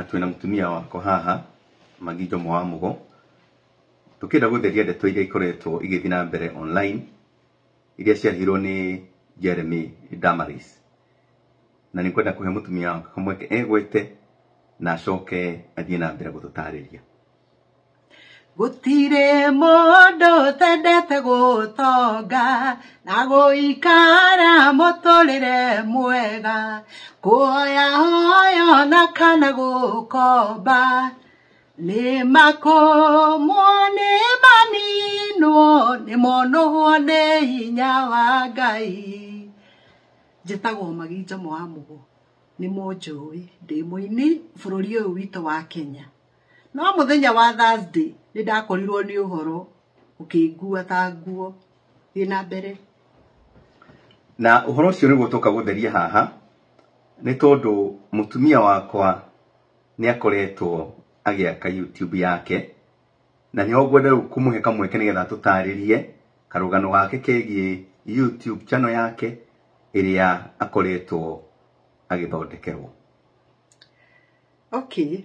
twina mutumia wako haha Magi Njomo wa Mugo tukenda gutheria ndeto iria ikoretwo igithina mbere online iria ciarihirwo ni Jeremy Damaris na ni kwenda kuhe mutumia wako kamweke egwete na acoke athie na mbere gututariria. Gutire mondo tendete gutonga na guikara muturire mwega kuoya hoyo na kana gukomba ni makomone manino ni monohwo ni hinya wa Ngai. Njitagwo Magi Njomo wa Mugo ni munjui ndi muini bururi uyu witu wa Kenya. No muthenya wa Thursday ni ndakorirwo ni uhoro ukingua ta nguo ina mbere na uhoro ucio niguo tuka gutheria haha ni tondu mutumia wakwa ni akoretwo agiaka YouTube yake na ni ogwenda kumuhe kamweke nigetha tutaririe karugano gake kegie YouTube channel yake iria akoretwo agithondekerwo. Okay.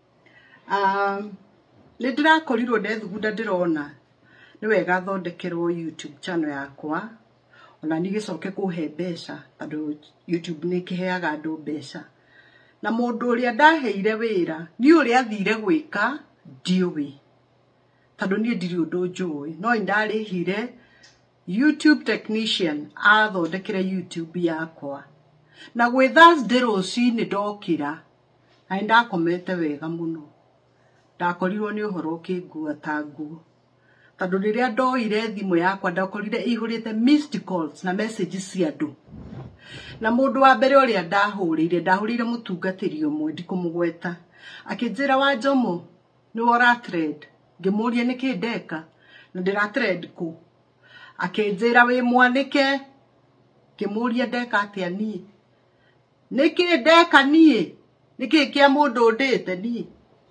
Ni ndirakorirwo ndethugunda ndirona ni wega thondekerwo YouTube channel yakwa ona nigicoke kuhe mbeca tondu YouTube ni kiheaga andu mbeca na mundu uria ndaheire wira ni uria athire gwika ndiuwi tondu ni ndiri undu njui no indarihire YouTube technician athondekere YouTube yakwa na gwi Thursday rucini ndokira na ndakomete wega muno ndakorirwo ni uhoro ukingua ta nguo tondu riria ndoire thimu yakwa ndakorire ihurite missed calls na messages cia andu na mundu wa mbere uria ndahurire mutungatiri umwe ndikumugweta akinjira wa Njomo ni wora trade ngimuria niki ndeka na ndira trade ku akinjira wi mwanike ngimuria ndeka atia nie niki ndeka nie niki kia mundu ndite nie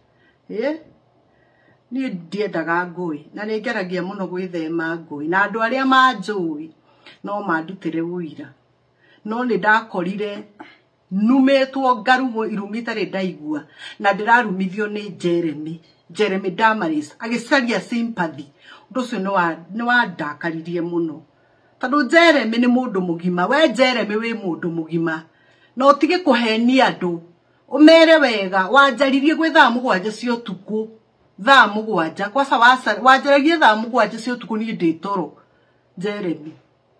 ni ndiendaga ngui na ni ngeragia muno gwithema ngui na andu aria manjui no mandutire wira no ni ndakorire numetwo ngarumo irumitare ndaigua na ndirarumithio ni Jeremy Damaris agicaria sympathy undu ucio ni wa ndakaririe muno tondu Jeremy ni mundu mugima we Jeremy wi mundu mugima no tige kuhenia andu umere wega wanjaririe gwe thaa 7 cia utuku thaa 7 kwasa wanjaragie thaa 7 cia utuku ni nditoro Jeremy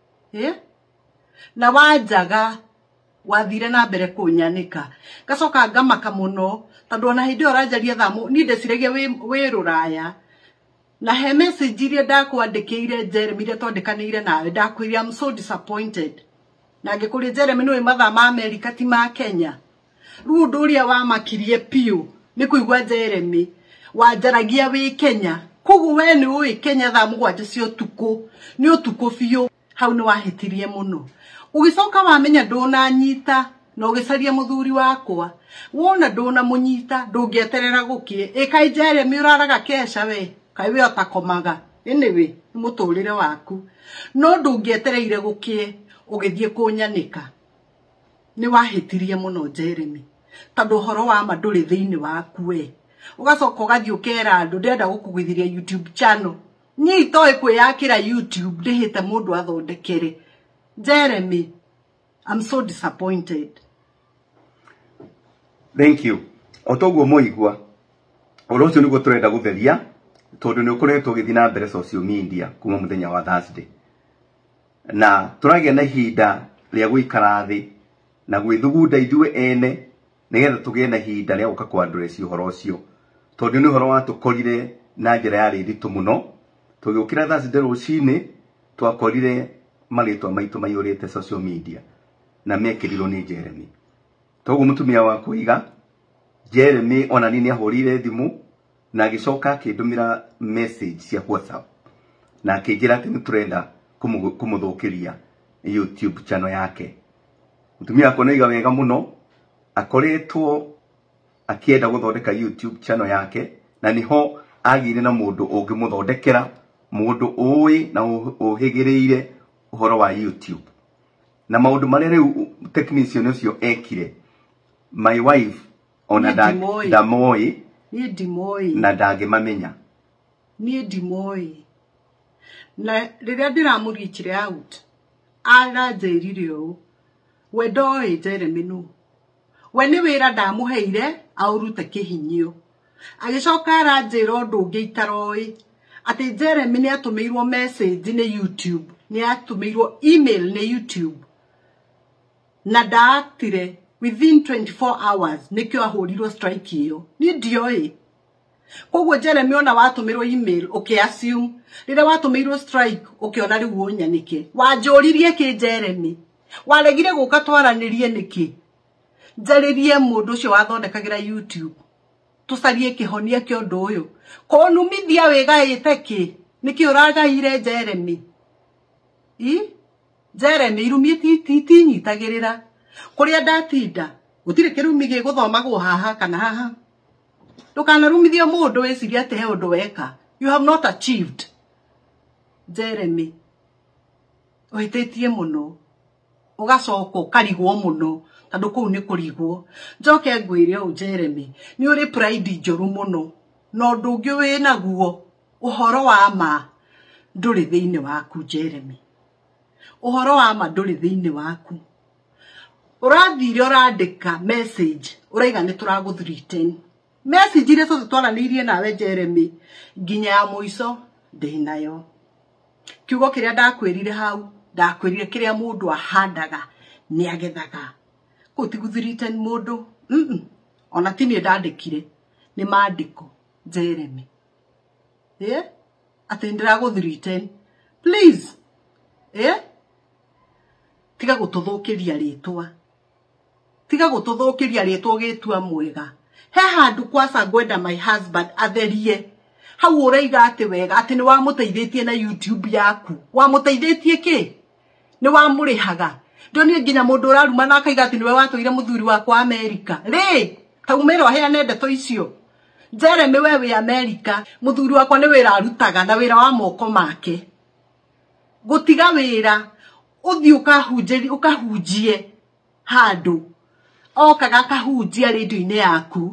na wanjaga wathire na mbere kunyanika gacoka ngamaka muno tondu ona hindi oranjaria thaa ni ndeciragia wi ruraya na he message iria ndakwandikiire Jeremy ria twandikanire nawe ndakwira I'm so disappointed na ngikuria Jeremy no mathaa ma America ti ma Kenya riu ndu uria wamakirie piu ni kuigwa Jeremy wanjaragia wi Kenya kugu we ni ui Kenya thaa 7 cia utuku ni utuku biu hau ni wahitirie muno ugicoka wamenya ndona nyita no gicaria muthuri wakwa wona ndona munyita ndungieterera gukie kai Jeremy uraraga kesha we kai we atakomaga anyway ni muturire waku no ndungietereire gukie ugithie kunyanika ni wahitirie muno Jeremy tondu horo wa manduri thiini waku we ugacoka ugathie ukera andu ndenda gukugwithiria YouTube channel ni itoe kwiyakira YouTube ndihite mundu athondekere Jeremy. I'm so disappointed. Thank you. Otoguo moigwa orocio niguo turenda gutheria tondu ni ukoretwo githina mbere social media kuma muthenya wa Thursday na turagia na hinda ria guikara thi na gwithugunda ithue ene nigetha tugie na hinda ria guka kwandureci uhoro ucio tondu ni uhoro wa tukorire na njira ya rithu muno tugiukira Thursday rucini twakorire maritwa maitu maiyurite social media na mekirirwo ni Jeremy toguo mutumia wa kuiga Jeremy ona nini ahurire thimu na agicoka akindumira message cia WhatsApp na akinjira ati ni turenda kumuthukiria YouTube channel yake. Mutumia wako niga wega muno akoretwo akienda guthondeka YouTube channel yake na niho agire na mundu ungimuthondekera mundu uwi na uhigireire uhoro wa YouTube na maundu maria riu technician ucio ekire my wife ona ndamoi ni ndimoi na ndangimamenya ni ndimoi na riria ndiramurichire out aranjirire u we ndoi Jeremy nu we ni wira ndamuheire aurute kihinyio agicoka aranjira undu ungi itaroi ati Jeremy ni atumirwo message ni YouTube ni atumirwo email ni YouTube na ndaatire within 24 hours nikyo ahurirwo strike iyo ni ndioi koguo Jeremy ona watumirwo email assume rire watumirwo strike ukiona riu unyanike wanjuririe ki Jeremy waregire guka twaranirie niki njaririe mundu ucio wathondekagira YouTube tusarie kihonia kio ndu uyu konumithia wigaite ki niki uragaire Jeremy Jeremy irumie titi nyitagirira kuria ndatinda gutire kirumi giguthomagwo haha kana haha ndukana rumithia mundu wiciria ate he undu weka you have not achieved Jeremy ohitetie muno ugacoka karigwo muno tandu kuu ni kurigwo njoke ngwire u Jeremy ni uri pride njoru muno no ndungi wina guo uhoro wa ma nduri thiini waku Jeremy uhoro wa ma nduri thiini waku urathire urandika message uraiga ni turaguthreaten message ile so twaranirie nawe Jeremy nginya ya muico ndinayo kiugo kiria ndakwirire hau ndakwirire kiria mundu ahandaga ni agethaga gutiguthreaten mundu ona tini ndandikire ni maandiko Jeremy ati ndiraguthreaten please tiga gututhukiria ritwa tiga gututhukiria ritwa gitua mwega he handu kwasa gwenda my husband atherie hau uraiga ati wega ati ni wamuteithĩtie na YouTube yaku wamuteithĩtie ki ni wamurihaga ndoni nginya mundu uraruma na akaiga ati niwe watũire muthuri wakwa America ri taumero heane ndeto icio Jeremy wewe America muthuri wakwa ni wira arutaga na wira wa moko make gutiga wira uthi ukahunjie handu okaga kahunjia radio-ini yaku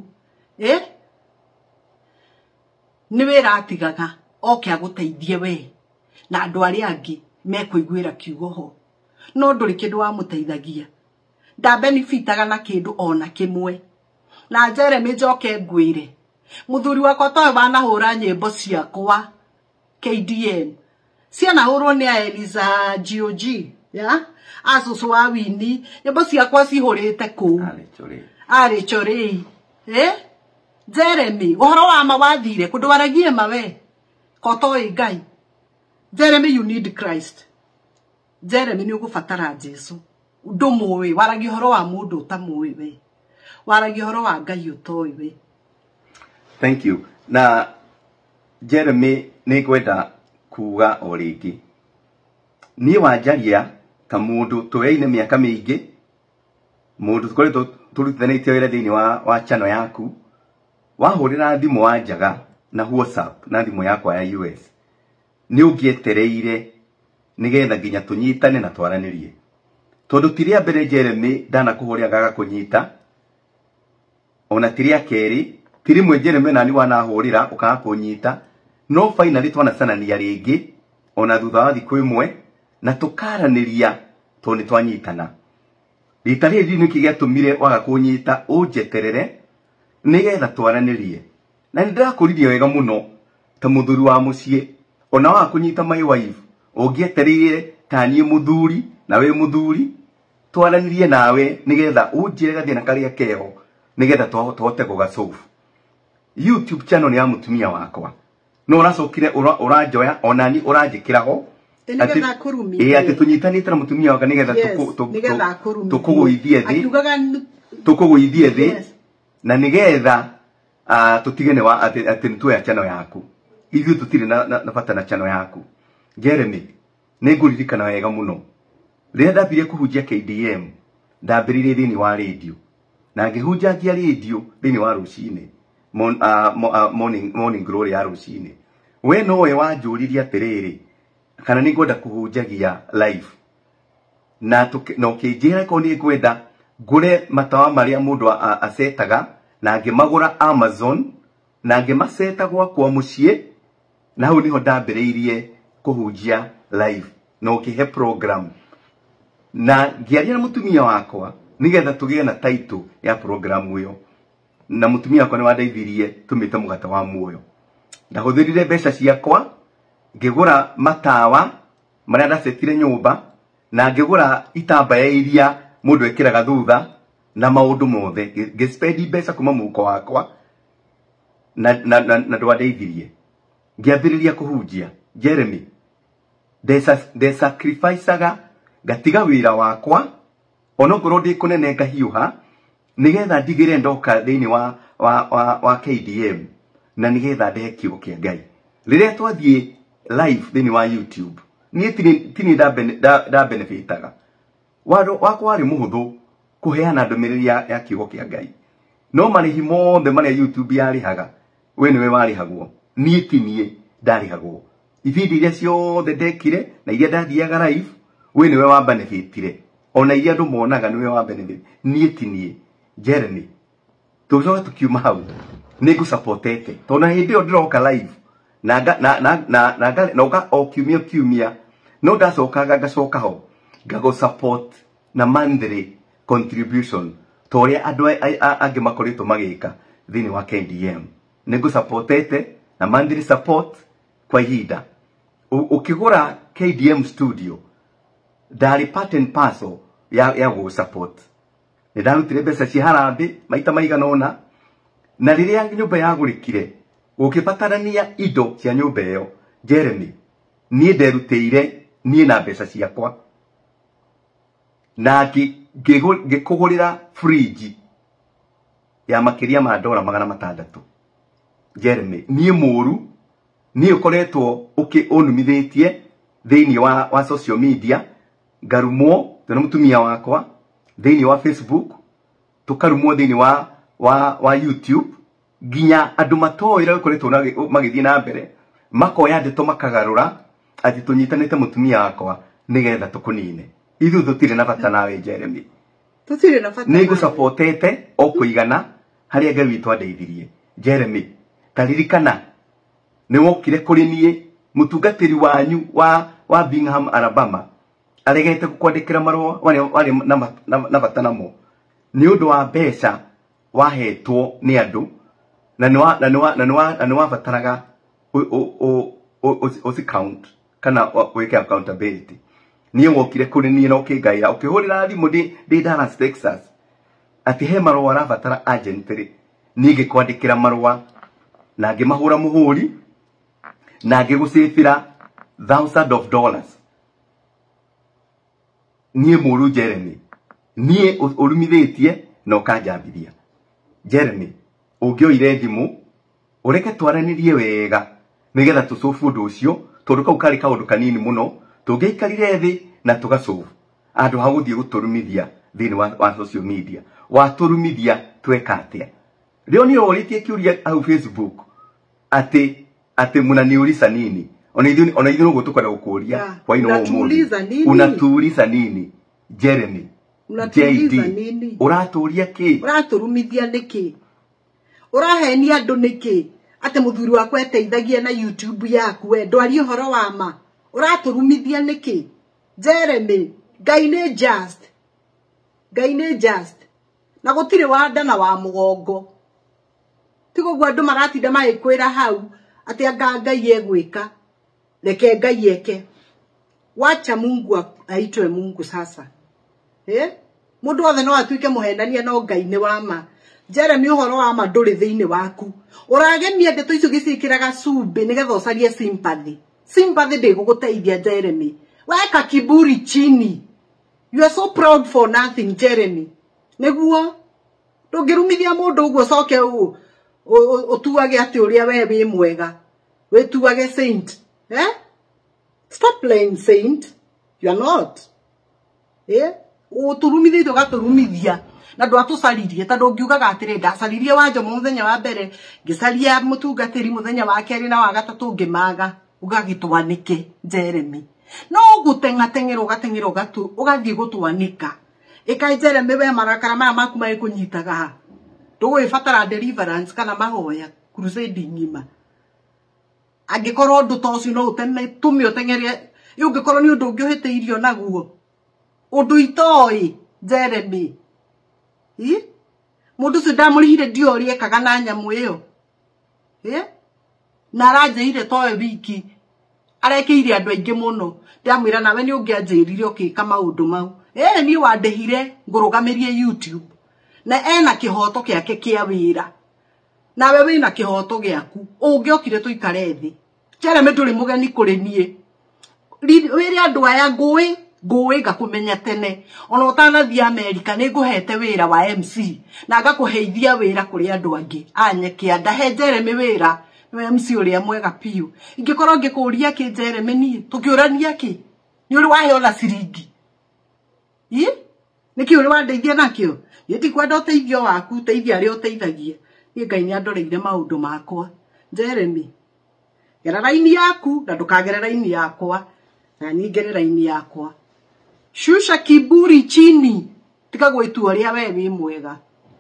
ni wira atigaga oke aguteithie we na andu aria angi mekuiguira kiugo ho no nduri kindu wa muteithagia nda benefitaga na kindu ona kimwe na Jeremy njoke ngwire muthuri wakwa towe banahura nyimbo ciakwa KDN ciana hurwo ni Eliza GOG asusu wa Wini nyimbo ciakwa cihurite ku ari chori Jeremy uhoro wa mawathire kundwaragie mawe kotoi Ngai Jeremy you need Christ Jeremy ni ugubatara Jesu ndumuwi waragi horo wa mundu utamuwi we waragi horo wa Ngai utoi we. Thank you. Na Jeremy ni kwenda kuga origi ni wajaria ta mundu tweine miaka mingi mundu tukoretwo turutithanĩtie wĩra thĩinĩ wa channel yaku wahũrĩra thimũ wanjaga na WhatsApp na thimũ yakwa ya US ni ũngĩetereire nigetha nginya tunyitane na twaranirie tondu tiria mbere Jeremy ndanakuhũrĩa ngaga kunyita ona tiria keri tiri mwe Jeremy nani wanahũrĩra ukaga kunyita no finally twanacanania rĩngĩ ona thutha wa thikũ ĩmwe na tukaraniria toni twanyitana rita rĩrĩ nĩ kĩgĩatũmire waga kunyita ũnjeterere nigetha twaranirie na ndakũririe wega muno ta muthuri wa muciĩ ona wa kunyita my wife ũngĩetereire ta niĩ muthuri na we muthuri twaranirie nawe nigetha ũnjire gathĩna karĩa keho nigetha tũhote gũgasolve YouTube channel ni ya mutumia wakwa no uracokire uranjoya onani uranjikiraho ati tunyitanite na mutumia wakwa nigetha tukuguithie thi na nigetha tutigene wa ati nitwe channel yaku ithu tutire na bata na channel yaku Jeremy ninguririkana wega muno rĩa ndambire kuhunjia KDM ndambĩrĩire thĩinĩ wa radio na ngĩhunjagia radio thĩinĩ wa rũcinĩ morning glory ya rũcinĩ we nowe wanjũririe atĩrĩrĩ kana nĩ ngwenda kuhunjagia live na no kĩnjĩra ko nĩ ngwenda ngũre matawa marĩa mũndũ acetaga na ngĩmagũra Amazon na ngĩmaceta gwakwa mũciĩ, na hau niho ndambĩrĩirie kũhunjia live na ũkĩhe program, na ngĩaria na mũtumia wakwa nigetha tũgĩe na title ya program ĩyo, na mũtumia wakwa nĩ wandeithirie tũmĩte mũgate wa muoyo. Ndahũthĩrire mbeca ciakwa ngĩgũra matawa marĩa ndacetire nyũmba, na ngĩgũra itambaya iria mũndũ ekĩraga thutha na maũndũ mothe, ngĩspendi mbeca kuma mũhuko wakwa na ndwandeithirie. Ngĩambĩrĩria kũhunjia. Jeremy, ndesacrificaga ngatiga wĩra wakwa onokorwo ndĩ kũnene ngahiũha nigetha ndigĩre ndoka thĩinĩ wa KDM na nigetha ndehe kiugo kĩa Ngai. Rĩrĩa twathiĩ live thĩinĩ wa YouTube niĩ tini ndabenefitaga. Wakwa warĩ mũhũthũ kũheana ndũmĩrĩri ya kiugo kĩa Ngai. No marĩhi mothe marĩa YouTube yarĩhaga we nĩwe warĩhagwo, niĩ ti niĩ ndarĩhagwo. Ibindi iria ciothe ndekire na iria ndathiaga live we nĩwe wa benefitire, ona iria andũ monaga nĩwe wa benefit, niĩ ti niĩ. Jeremy, tũcoka tũkiuma hau nĩngũsupportete tondũ hĩndĩ ĩyo ndĩroka live na ũka o kiumia no ndacokaga ngacoka ho ngago support na monthly contribution to ũrĩa andũ angĩ makoretwo magĩka thĩinĩ wa KDM. Nĩngũsupportete na monthly support kwa ihinda. Ukigũra KDM studio ndari part and parcel ya go support. Nĩndarutire mbeca cia harambĩ maita maigana ũna, na rĩrĩa nyũmba yagũrĩkire ũkĩbatarania indo cia nyũmba ĩyo, Jeremy, niĩ nderutĩire niĩ na mbeca ciakwa na ngĩkũgũrĩra fridge ya makĩria ma $600. Jeremy, niĩ mũru, niĩ ũkoretwo ũnumithĩtie thĩinĩ wa social media, ngarumwo na mũtumia wakwa thĩinĩ wa Facebook, tukarumwo thĩinĩ wa YouTube, nginya andũ matoĩra ũkoretwo magĩthiĩ na mbere makoya ndeto makagarũra atĩ tũnyitanĩte mũtumia wakwa nigetha tũkũnine. Ithuĩ tũtirĩ na bata nawe Jeremy, tũtirĩ na bata. Nĩngũsupportete o kũigana harĩa Ngai witũ andeithirie. Jeremy, taririkana nĩwokire kũrĩ niĩ mũtungatĩri wanyu wa Bingham, Alabama, aregete gũkwandĩkĩra marũa warĩ na bata namo nĩ ũndũ wa mbeca wahetwo nĩ andũ na nĩ wabataraga count kana wĩke accountability. Niĩ wokire kũrĩ niĩ na ũkĩngaĩra ũkĩhũrĩra thimũ ndĩ Dallas, Texas, atĩ he marũa arabatara urgently. Niĩ ngĩkwandĩkĩra marũa na ngĩmahũra mũhũri na ngĩgũcĩbĩra $1,000. Niĩ mũru Jeremy, niĩ ũrumithĩtie na ũkanjambithia. Jeremy, ũngĩoire thimũ ũreke twaranĩrie wega nigetha tũcofu ũndũ ũcio, tondũ kau karĩ kaũndũ kanini mũno tũngĩikarire thĩ na tũgacofu andũ ha gũthiĩ gũtũrumithia thĩinĩ wa social media. Watũrumithia tweka atĩa? Rĩo niĩ ũrĩtie kĩũria hau Facebook atĩ mnaniuliza nini? Ona ithuĩ ũguo tũkwenda gũkũria kwa ino ũmũthĩ. Unatuuliza nini? Jeremy, unatuuliza nini? Ũratuuria kĩ? Ũraturumithia nĩkĩ? Ũrahenia andũ nĩkĩ? Atĩ mũthuri wakwa eteithagia na YouTube yaku we ndwari ũhoro wa ma. Ũraturumithia nĩkĩ? Jeremy, Ngai nĩ just. Ngai nĩ just. Na gũtirĩ wanda na wa mũgongo. Tiguo andũ maratinda magĩkwĩra hau atĩ anga Ngai egwĩka. Reke Ngai eke. Wacha Mungu aitwe Mungu sasa. Mũndũ wothe no atuĩke mũhenania no Ngai nĩ wa ma. Jeremy, ũhoro wa ma ndũrĩ thĩinĩ waku. Ũragemia ndeto icio gĩcikĩraga cumbĩ nĩgetha ũcarie sympathy. Sympathy ndĩgũgũteithia Jeremy. Weka kiburi chini. You are so proud for nothing Jeremy. Nĩguo ndũngĩrumithia mũndũ ũguo coke ũtuage atĩ ũrĩa we wĩ mwega. Wĩtuage saint. Stop playing saint. You are not. Ũturumithia ũgaturumithia na ndwatũcaririe tondũ ngiugaga atĩrĩ ndacaririe Wanjũ mũthenya wa mbere, ngĩcaria mũtungatĩri mũthenya wa kerĩ na wa gatatũ ngĩmaga. Ũgagĩtwanĩke Jeremy. No gũteng'ateng'era ũgathiĩ gũtwanĩka. Ĩka Jeremy we marakara maya maku magĩkũnyitaga ha. ndũgũgĩbatara deliverance kana mahoya crusade ngima angĩkorwo ũndũ ta ũcio no ũtũme ũteng'erie ũngĩkorwo nĩ ũndũ ũngĩ ũhĩtĩirio naguo ũndũ itoĩ Jeremy mũndũ ũcio ndamũrĩhire ndiorie ekaga na nyamũ ĩyo na aranjĩire towe wiki arekĩire andũ aingĩ mũno ndamwĩra nawe nĩ ũngĩanjĩrire ũkĩka maũndũ mau niĩ wandĩhire ngũrũgamĩrie YouTube na ena kĩhoto gĩake kĩa wĩra nawe wĩna kĩhoto gĩaku ũngĩokire tũikare thĩ Jeremy ndũrĩ mũgeni kũrĩ niĩ wĩrĩ andũ aya ngũĩ ngakũmenya tene ona ũtanathiĩ America nĩ ngũhete wĩra wa MC na ngakũheithia wĩra kũrĩ andũ angĩ anyekea ndahe Jeremy wĩra nĩ MC ũrĩa mwega piũ ingĩkorwo ngĩkũria kĩ Jeremy niĩ tũkĩũrania kĩ nĩ ũrĩ wahe ona ciringi nĩkĩ ũrĩ wandeithia nakĩo yeti kwenda ũteithio waku teithia arĩa ũteithagia niĩ Ngai nĩ andoreire maũndũ makwa Jeremy gera raini yaku na ndũkagera raini yakwa na niĩ ngere raini yakwa shusha kiburi chini tika gwĩtua ũrĩa we wĩ mwega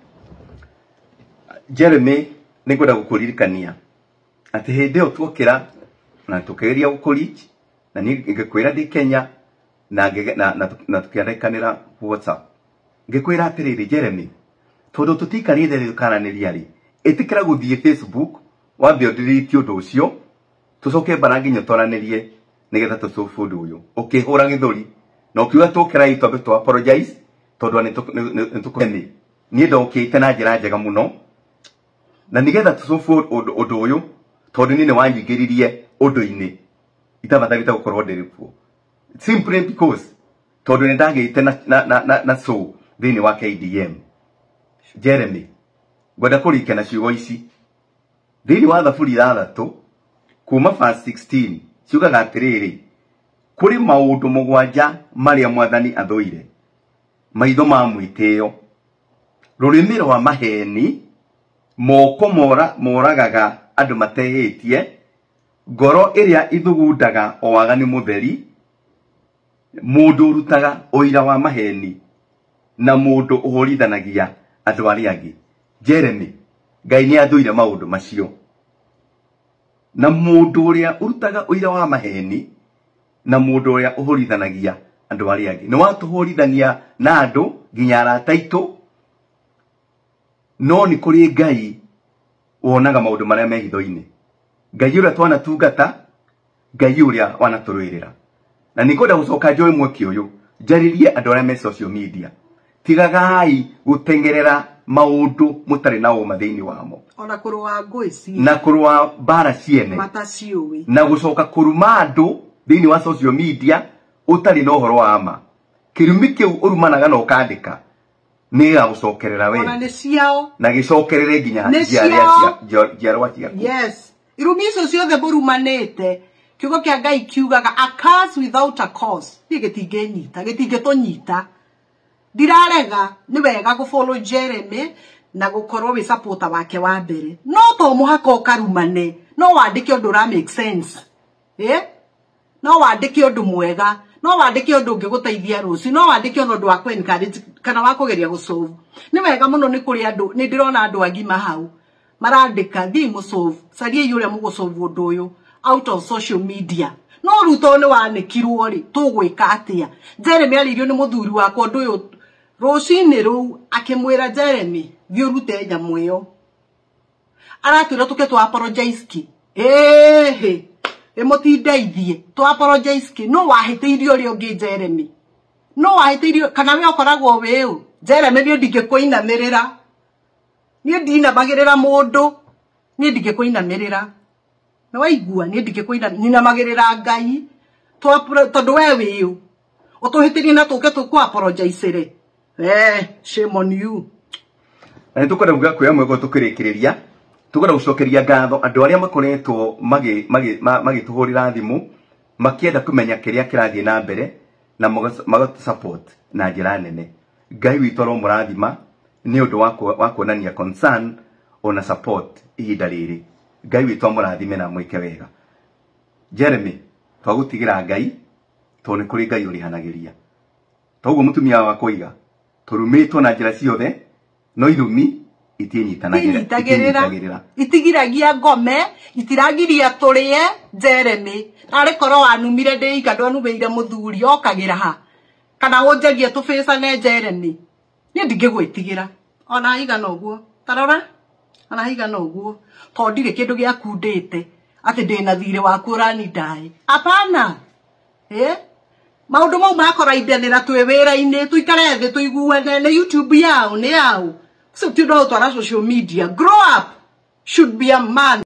Jeremy nĩ ngwenda gũkũririkania atĩ hĩndĩ ĩyo tuokĩra na tũkĩgeria gũkũreach na niĩ ngĩkwĩra ndĩ Kenya na tukĩandĩkanĩra WhatsApp ngĩkwĩra atĩrĩrĩ Jeremy tondũ tũtikarĩte rĩ tũkaranĩria rĩ ĩtĩkĩra gũthiĩ Facebook wambe ũndirĩtie ũndũ ũcio tũcoke mbara nginya twaranĩrie nĩgetha tũcofu ũndũ ũyũ ũkĩhũra gĩthũri na ũkiuga tũkĩra itwambe tũ apologize tondũ nĩ tũkũmeni niĩ ndokĩte na njĩra njega mũno na nĩgetha tũcofu ũndũ ũyũ tondũ niĩ nĩ wanyingĩririe ũndũ-inĩ itabatarĩte gũkorwo ndĩrĩ kuo simply because tondũ nĩ ndagĩte na show thĩinĩ wa KDM Jeremy ngwenda kũrĩkia na ciugo ici thĩinĩ wa thaburi 3 kuma verse 16 ciugaga atĩrĩrĩ kũrĩ maũndũ mũgwanja marĩa mwathani athũire maitho ma mwĩtĩo rũrĩmĩ rwa maheni moko moragaga andũ matehĩtie ngoro ĩrĩa ithugundaga o wagani mũtheri mũndũ ũrutaga ũira wa maheni na mũndũ ũhũrithanagia andũ arĩa angĩ Jeremy Ngai nĩ athũire maũndũ macio na mũndũ ũrĩa ũrutaga ũira wa maheni na mũndũ ũrĩa ũhũrithanagia andũ arĩa angĩ nĩ watũhũrithania na andũ nginya arata aitũ no nĩ kũrĩ Ngai wonaga maũndũ marĩa me hitho-inĩ Ngai ũrĩa twanatungata Ngai ũrĩa wanatũrũĩrĩra na nĩ kwenda gũcoka njoe mweke ũyũ njarĩrie andũ arĩa me social media tigagai gũtengerera maũndũ mũtarĩ na ũma thĩinĩ wamo ona kũrũa ngũĩ ci na kũrũa mbara ciene mataciũĩ na gũcoka kũruma andũ thĩinĩ wa social media ũtarĩ na ũhoro wa ma kĩrumi kĩu ũrumanaga na ũkandĩka nĩ gagũcokerera we ona nĩ ciao na gĩcokerere nginya njiarwa ciaku yes irumi icio ciothe mũrumanĩte kiugo kĩa Ngai kiugaga a curse without a cause gĩtingĩtũnyita ndirarega nĩ wega gũfollow Jeremy na gũkorwo wĩ supporter wake wa mbere no to mũhaka ũkarumane no wandĩke ũndũ ra make sense no wandĩke ũndũ mwega no wandĩke ũndũ ũngĩgũteithia rũciũ no wandĩke ũndũ wa encourage kana wa kũgeria gũsolve nĩ wega mũno nĩ kũrĩ andũ nĩ ndĩrona andũ agima hau marandĩka thiĩ mũsolve cariai ũrĩa mũgũsolve ũndũ ũyũ out of social media no ruto nĩ wanĩkirwo rĩ tũgwĩka atĩa Jeremy arĩrio nĩ mũthuri wakwa ũndũ ũyũ rũcinĩ rũu akĩmwĩra Jeremy thiĩ ũrute nyamũ ĩyo aratwĩra tũke tũ apologize ki mũtindeithie tũ apologize ki no wahĩtĩirio ũrĩa ũngĩ Jeremy no wahĩtĩirio kana we ũkoragwo wĩũ Jeremy niĩ ndingĩkũinamĩrĩra niĩ ndinamagĩrĩra mũndũ niĩ ndingĩkũinamĩrĩra na waigua niĩ ndingĩkũinamagĩrĩra Ngai tondũ we wĩũ ũtũhĩtĩrie na tũke tũ apologize shame on you na nĩ tũkwenda kuga kwĩya mwego tũkĩrĩkĩrĩria tũkwenda gũcokeria ngatho andũ arĩa makoretwo magĩtũhũrĩra thimũ makĩenda kũmenya kĩrĩa kĩrathiĩ na mbere na magatusupport na njĩra nene Ngai witũ aromũrathima nĩ ũndũ wa kuonania concern ona support ihinda rĩrĩ Ngai witũ amũrathime na mwĩke wega Jeremy twagũtigĩra Ngai tondũ nĩ kũrĩ Ngai ũrĩhanagĩria toguo mũtumia wa kũiga tũrumĩtwo na njĩra ciothe no irumi itinyitagirira itigiragia ngome itiragiria turie Jeremy ari koro wanumire ndika ndwanumeire muthuri okagira ha kana unjagie tufisa ne Jeremy ni ndingigwitigira ona igana uguo tarora ona igana uguo to ndire kindu gia kundite ati ndina thire waku urani ndai apana maundu mau makora idenera twi wira-ini tuikare thi tuiguane ne YouTube yao ni yao so tu no to social media grow up should be a man